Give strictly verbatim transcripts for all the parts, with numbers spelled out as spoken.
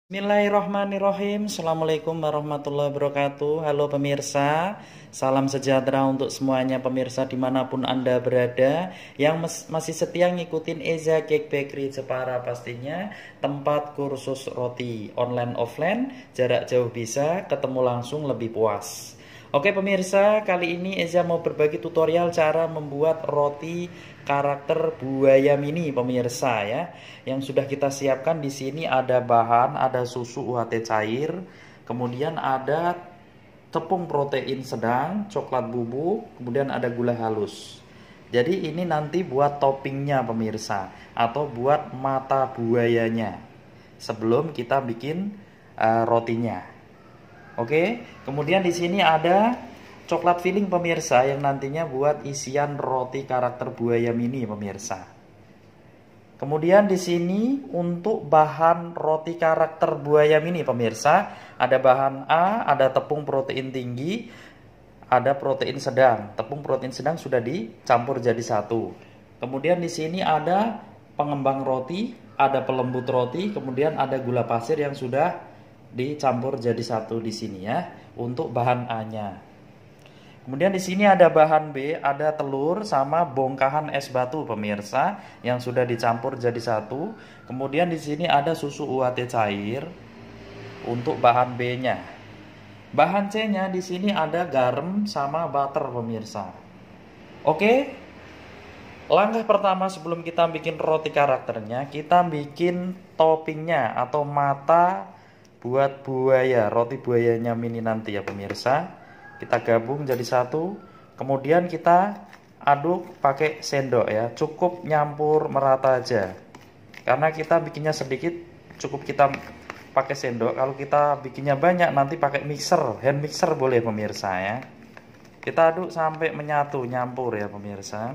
Bismillahirrahmanirrahim. Assalamualaikum warahmatullahi wabarakatuh. Halo pemirsa, salam sejahtera untuk semuanya pemirsa dimanapun Anda berada, yang masih setia ngikutin Eza Cake Bakery Jepara pastinya. Tempat kursus roti online offline, jarak jauh bisa, ketemu langsung lebih puas. Oke pemirsa, kali ini Eza mau berbagi tutorial cara membuat roti karakter buaya mini pemirsa ya. Yang sudah kita siapkan di sini ada bahan, ada susu U H T cair, kemudian ada tepung protein sedang, coklat bubuk, kemudian ada gula halus. Jadi ini nanti buat toppingnya pemirsa, atau buat mata buayanya sebelum kita bikin uh, rotinya. Oke, kemudian di sini ada coklat filling pemirsa yang nantinya buat isian roti karakter buaya mini pemirsa. Kemudian di sini untuk bahan roti karakter buaya mini pemirsa, ada bahan A, ada tepung protein tinggi, ada protein sedang. Tepung protein sedang sudah dicampur jadi satu. Kemudian di sini ada pengembang roti, ada pelembut roti, kemudian ada gula pasir yang sudah dicampur jadi satu di sini ya untuk bahan A-nya. Kemudian di sini ada bahan B, ada telur sama bongkahan es batu pemirsa yang sudah dicampur jadi satu. Kemudian di sini ada susu U H T cair untuk bahan B-nya. Bahan C-nya di sini ada garam sama butter pemirsa. Oke. Langkah pertama sebelum kita bikin roti karakternya, kita bikin toppingnya atau mata buat buaya, roti buayanya mini nanti ya pemirsa. Kita gabung jadi satu, kemudian kita aduk pakai sendok ya, cukup nyampur merata aja. Karena kita bikinnya sedikit, cukup kita pakai sendok. Kalau kita bikinnya banyak nanti pakai mixer, hand mixer boleh pemirsa ya. Kita aduk sampai menyatu, nyampur ya pemirsa.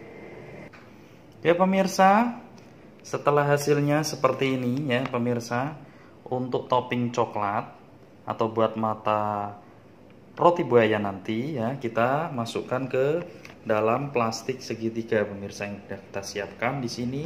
Ya pemirsa, setelah hasilnya seperti ini ya pemirsa. Untuk topping coklat atau buat mata roti buaya nanti ya, kita masukkan ke dalam plastik segitiga pemirsa yang sudah kita siapkan di sini.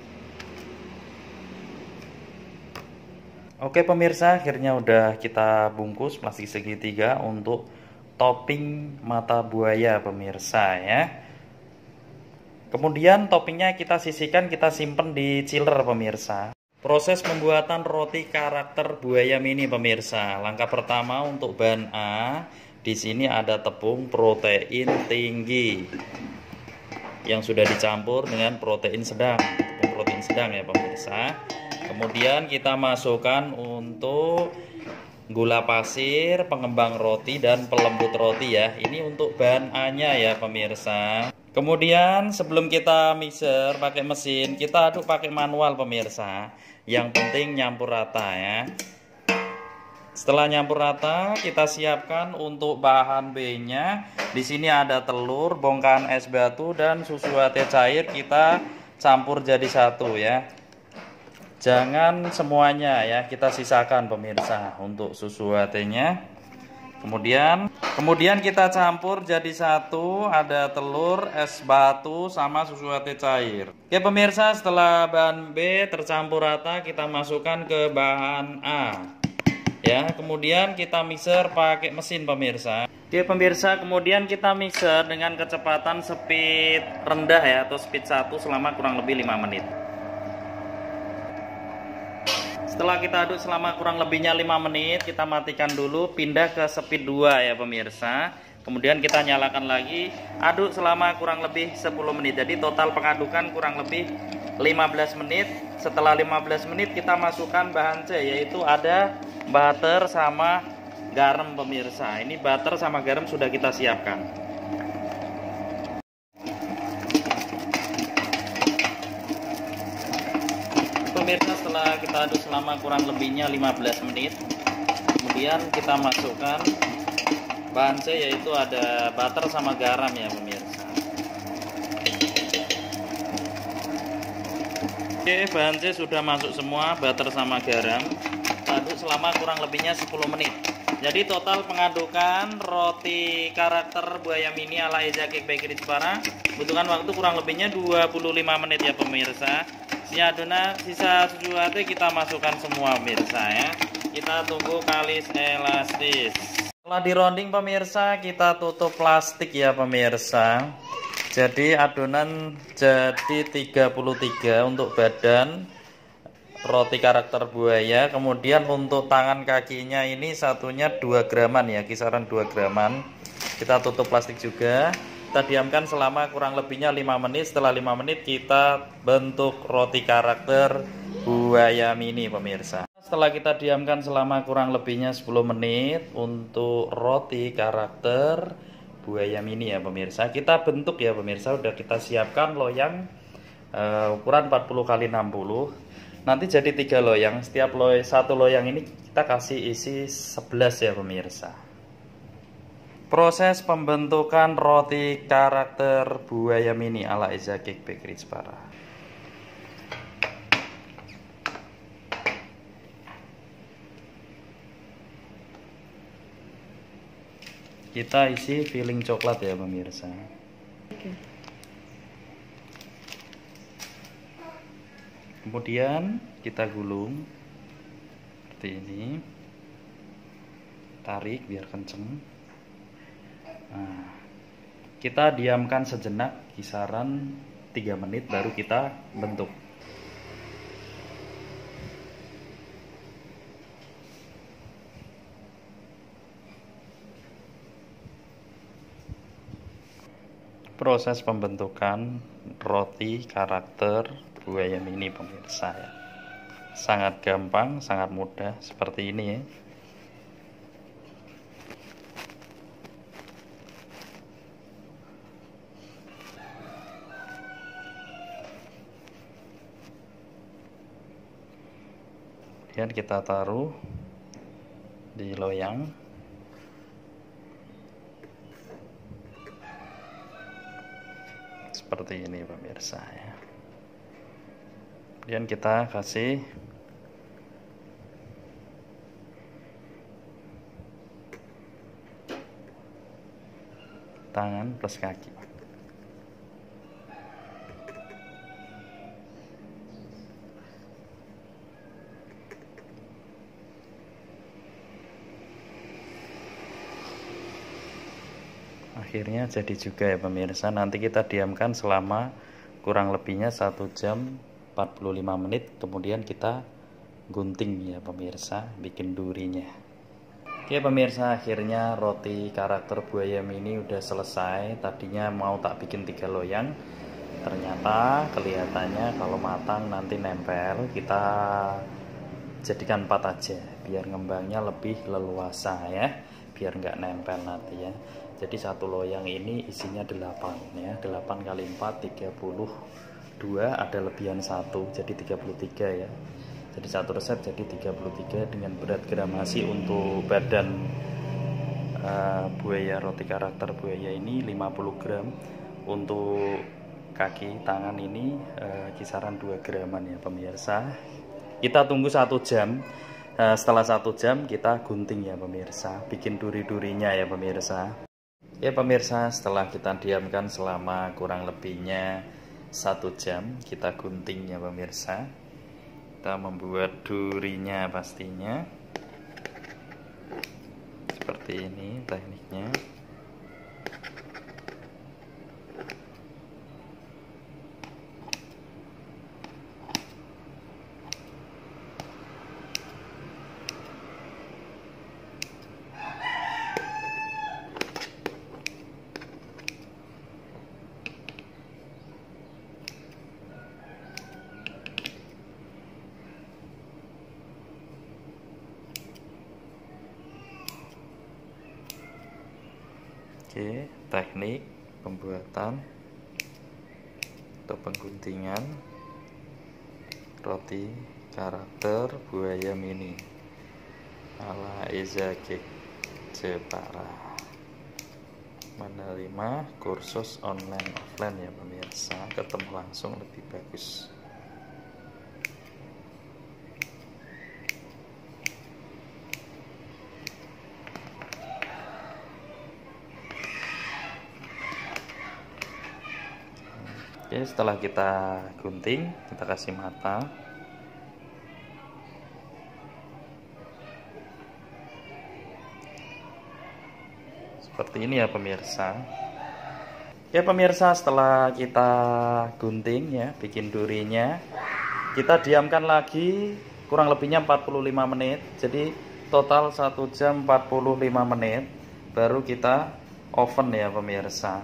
Oke pemirsa, akhirnya udah kita bungkus plastik segitiga untuk topping mata buaya pemirsa ya. Kemudian toppingnya kita sisihkan, kita simpen di chiller pemirsa. Proses pembuatan roti karakter buaya mini pemirsa. Langkah pertama untuk bahan A, di sini ada tepung protein tinggi yang sudah dicampur dengan protein sedang, tepung protein sedang ya pemirsa. Kemudian kita masukkan untuk gula pasir, pengembang roti dan pelembut roti ya. Ini untuk bahan A-nya ya pemirsa. Kemudian sebelum kita mixer pakai mesin, kita aduk pakai manual pemirsa. Yang penting nyampur rata ya. Setelah nyampur rata, kita siapkan untuk bahan B-nya. Di sini ada telur, bongkahan es batu dan susu U H T cair, kita campur jadi satu ya. Jangan semuanya ya, kita sisakan pemirsa untuk susu U H T-nya. Kemudian kemudian kita campur jadi satu, ada telur, es batu sama susu U H T cair. Oke pemirsa, setelah bahan B tercampur rata, kita masukkan ke bahan A. Ya, kemudian kita mixer pakai mesin pemirsa. Oke pemirsa, kemudian kita mixer dengan kecepatan speed rendah ya, atau speed satu selama kurang lebih lima menit. Setelah kita aduk selama kurang lebihnya lima menit, kita matikan dulu, pindah ke speed dua ya pemirsa. Kemudian kita nyalakan lagi, aduk selama kurang lebih sepuluh menit. Jadi total pengadukan kurang lebih lima belas menit. Setelah lima belas menit kita masukkan bahan C, yaitu ada butter sama garam pemirsa. Ini butter sama garam sudah kita siapkan. Pemirsa, setelah kita aduk selama kurang lebihnya lima belas menit, kemudian kita masukkan bahan C, yaitu ada butter sama garam ya pemirsa. Oke, bahan C sudah masuk semua, butter sama garam. Aduk selama kurang lebihnya sepuluh menit. Jadi total pengadukan roti karakter buaya mini ala Eza Cake Bakery Jepara butuhkan waktu kurang lebihnya dua puluh lima menit ya pemirsa. Ini adonan sisa susu latte kita masukkan semua pemirsa ya. Kita tunggu kalis elastis. Setelah di rounding pemirsa, kita tutup plastik ya pemirsa. Jadi adonan jadi tiga puluh tiga untuk badan roti karakter buaya. Kemudian untuk tangan kakinya ini satunya dua graman ya, kisaran dua graman. Kita tutup plastik juga. Kita diamkan selama kurang lebihnya lima menit. Setelah lima menit kita bentuk roti karakter buaya mini pemirsa. Setelah kita diamkan selama kurang lebihnya sepuluh menit untuk roti karakter buaya mini ya pemirsa. Kita bentuk ya pemirsa, udah kita siapkan loyang uh, ukuran empat puluh kali enam puluh. Nanti jadi tiga loyang. Setiap loy satu loyang ini kita kasih isi sebelas ya pemirsa. Proses pembentukan roti karakter buaya mini ala Eza Cake Bakery Jepara. Kita isi filling coklat ya pemirsa. Kemudian kita gulung seperti ini. Tarik biar kenceng. Nah, kita diamkan sejenak kisaran tiga menit baru kita bentuk. Proses pembentukan roti karakter buaya mini pemirsa ya. Sangat gampang, sangat mudah seperti ini ya. Kemudian kita taruh di loyang. Seperti ini pemirsa ya. Kemudian kita kasih tangan plus kaki. Akhirnya jadi juga ya pemirsa. Nanti kita diamkan selama kurang lebihnya satu jam empat puluh lima menit. Kemudian kita gunting ya pemirsa, bikin durinya. Oke pemirsa, akhirnya roti karakter buaya mini udah selesai. Tadinya mau tak bikin tiga loyang, ternyata kelihatannya kalau matang nanti nempel. Kita jadikan empat aja biar ngembangnya lebih leluasa ya, biar nggak nempel nanti ya. Jadi satu loyang ini isinya delapan ya, delapan kali empat tiga puluh dua, ada lebihan satu jadi tiga puluh tiga ya. Jadi satu resep jadi tiga puluh tiga dengan berat gramasi untuk badan uh, buaya roti karakter buaya ini lima puluh gram. Untuk kaki tangan ini uh, kisaran dua graman ya pemirsa. Kita tunggu satu jam. Uh, setelah satu jam kita gunting ya pemirsa, bikin duri-durinya ya pemirsa. Ya pemirsa, setelah kita diamkan selama kurang lebihnya satu jam, kita gunting ya pemirsa. Kita membuat durinya pastinya. Seperti ini tekniknya. Oke, teknik pembuatan atau pengguntingan roti karakter buaya mini ala Eza Cake Jepara. Menerima kursus online offline ya pemirsa, ketemu langsung lebih bagus. Oke, Oke, setelah kita gunting, kita kasih mata. Seperti ini ya pemirsa. Ya pemirsa, setelah kita gunting ya, bikin durinya, kita diamkan lagi kurang lebihnya empat puluh lima menit. Jadi total satu jam empat puluh lima menit. Baru kita oven ya pemirsa.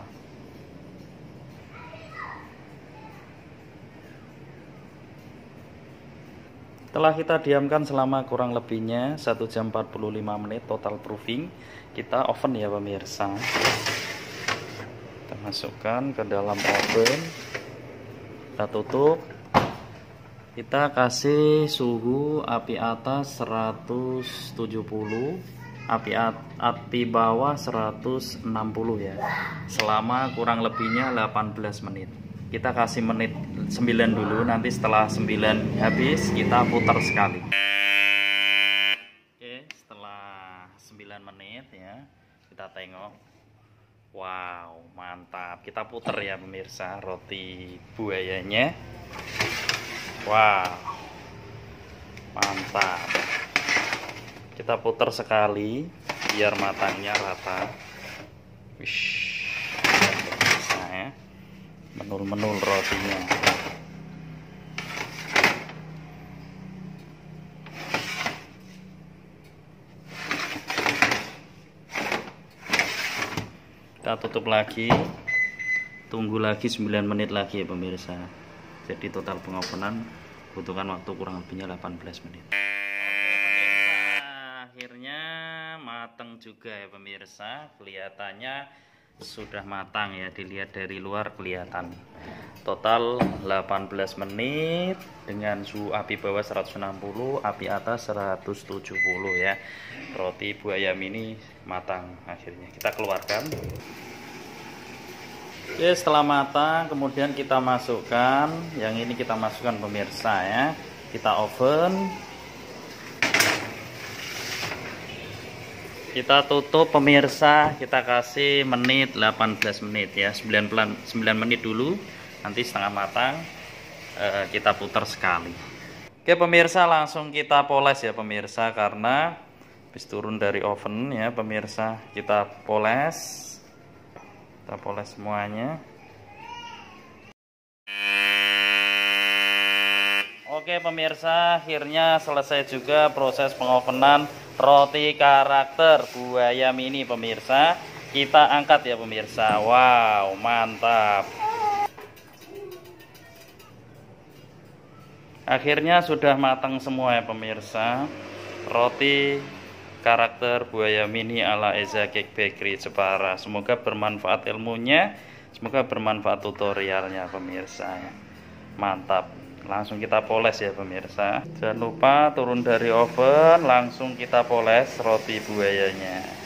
Setelah kita diamkan selama kurang lebihnya satu jam empat puluh lima menit total proofing, kita oven ya pemirsa. Kita masukkan ke dalam oven, kita tutup, kita kasih suhu api atas seratus tujuh puluh, api api bawah seratus enam puluh ya, selama kurang lebihnya delapan belas menit. Kita kasih menit sembilan dulu, nanti setelah sembilan habis kita putar sekali. Oke, setelah sembilan menit ya, kita tengok. Wow, mantap. Kita putar ya pemirsa roti buayanya. Wow, mantap. Kita putar sekali biar matangnya rata. Wish, pemirsa ya, menul-menul rotinya. Kita tutup lagi, tunggu lagi sembilan menit lagi ya pemirsa. Jadi total pengovenan butuhkan waktu kurang lebihnya delapan belas menit. Oke pemirsa, akhirnya matang juga ya pemirsa. Kelihatannya sudah matang ya, dilihat dari luar kelihatan. Total delapan belas menit dengan suhu api bawah seratus enam puluh, api atas seratus tujuh puluh ya. Roti buaya mini matang akhirnya. Kita keluarkan. Oke, setelah matang kemudian kita masukkan, yang ini kita masukkan pemirsa ya. Kita oven. Kita tutup pemirsa, kita kasih menit delapan belas menit ya, sembilan menit dulu, nanti setengah matang eh, kita putar sekali. Oke pemirsa, langsung kita poles ya pemirsa, karena habis turun dari oven ya pemirsa, kita poles, kita poles semuanya. Oke pemirsa, akhirnya selesai juga proses pengovenan roti karakter buaya mini pemirsa. Kita angkat ya pemirsa. Wow, mantap. Akhirnya sudah matang semua ya pemirsa. Roti karakter buaya mini ala Eza Cake Bakery Jepara. Semoga bermanfaat ilmunya, semoga bermanfaat tutorialnya pemirsa. Mantap. Langsung kita poles ya pemirsa. Jangan lupa turun dari oven, langsung kita poles roti buayanya.